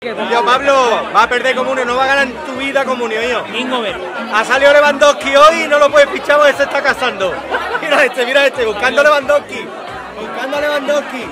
izquierda. Tío, Pablo, va a perder Comunio, no va a ganar en tu vida Comunio, mío. Ingover. Ha salido Lewandowski hoy y no lo puedes fichar porque se está casando. Mira este, buscando a Lewandowski. Buscando a Lewandowski.